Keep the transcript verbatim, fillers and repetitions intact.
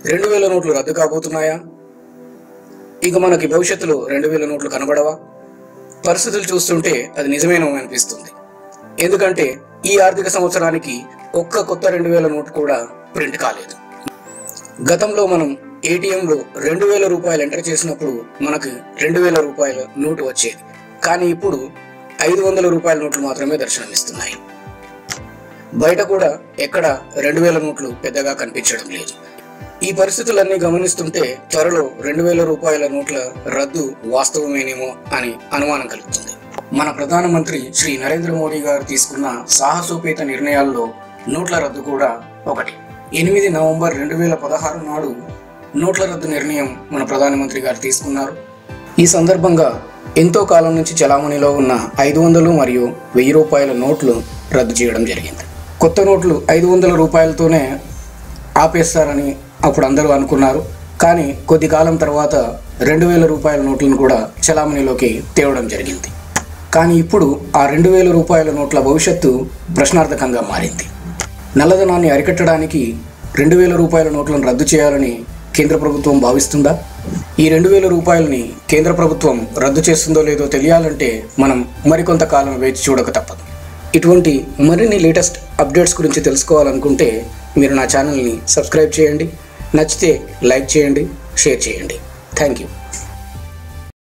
రెండు వేల నోట్లు రద్దు కాబోతున్నాయా? ఇక మనకి భవిష్యత్తులో రెండు వేల నోట్లు కనబడవా? పరిస్థితులు చూస్తుంటే అది నిజమేనో అనిపిస్తుంది. ఎందుకంటే ఈ ఆర్థిక సంవత్సరానికి ఒక్క కొత్త రెండు వేల నోటు కూడా ప్రింట్ కాలేదు. గతంలో మనం ఏటీఎంలో రెండు వేల రూపాయలు ఎంటర్ చేసినప్పుడు మనకు రెండు వేల రూపాయల నోటు వచ్చేది. కానీ ఇప్పుడు ఐదు వందల రూపాయల నోట్లు మాత్రమే దర్శనమిస్తున్నాయి. బయట కూడా ఎక్కడ రెండు వేల నోట్లు పెద్దగా కనిపించడం లేదు. ఈ పరిస్థితులన్నీ గమనిస్తుంటే త్వరలో రెండు వేల రూపాయల నోట్ల రద్దు వాస్తవమేనేమో అని అనుమానం కలుగుతుంది. మన ప్రధానమంత్రి శ్రీ నరేంద్ర మోడీ గారు తీసుకున్న సాహసోపేత నిర్ణయాల్లో నోట్ల రద్దు కూడా ఒకటి. ఎనిమిది నవంబర్ రెండు వేల పదహారు నాడు నోట్ల రద్దు నిర్ణయం మన ప్రధానమంత్రి గారు తీసుకున్నారు. ఈ సందర్భంగా ఎంతో కాలం నుంచి చలామణిలో ఉన్న ఐదు వందలు మరియు వెయ్యి రూపాయల నోట్లు రద్దు చేయడం జరిగింది. కొత్త నోట్లు ఐదు వందల రూపాయలతోనే ఆపేస్తారని అప్పుడు అందరూ అనుకున్నారు. కానీ కొద్ది కాలం తర్వాత రెండు వేల రూపాయల నోట్లను కూడా చలామణిలోకి తేవడం జరిగింది. కానీ ఇప్పుడు ఆ రెండు వేల రూపాయల నోట్ల భవిష్యత్తు ప్రశ్నార్థకంగా మారింది. నల్లధనాన్ని అరికట్టడానికి రెండు వేల రూపాయల నోట్లను రద్దు చేయాలని కేంద్ర ప్రభుత్వం భావిస్తుందా? ఈ రెండు వేల రూపాయలని కేంద్ర ప్రభుత్వం రద్దు చేస్తుందో లేదో తెలియాలంటే మనం మరికొంతకాలం వేచి చూడక తప్పదు. ఇటువంటి మరిన్ని లేటెస్ట్ అప్డేట్స్ గురించి తెలుసుకోవాలనుకుంటే మీరు నా ఛానల్ని సబ్స్క్రైబ్ చేయండి. నచ్చితే లైక్ చేయండి, షేర్ చేయండి. Thank you.